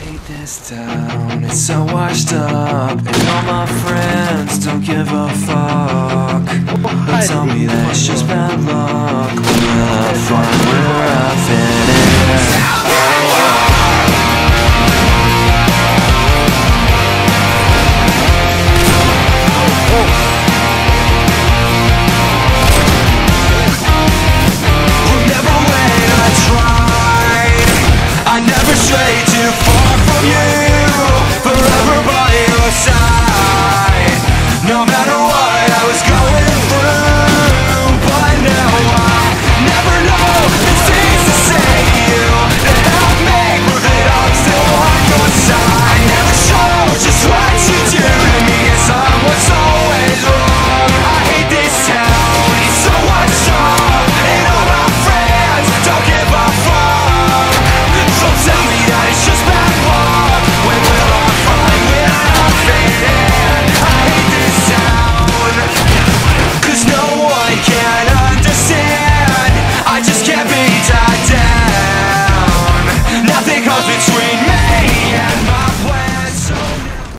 take this down, it's so washed up, and all my friends don't give a fuck. They tell me that it's just bad luck. Will I find where I fit in? I never stray too far from you, forever by your side.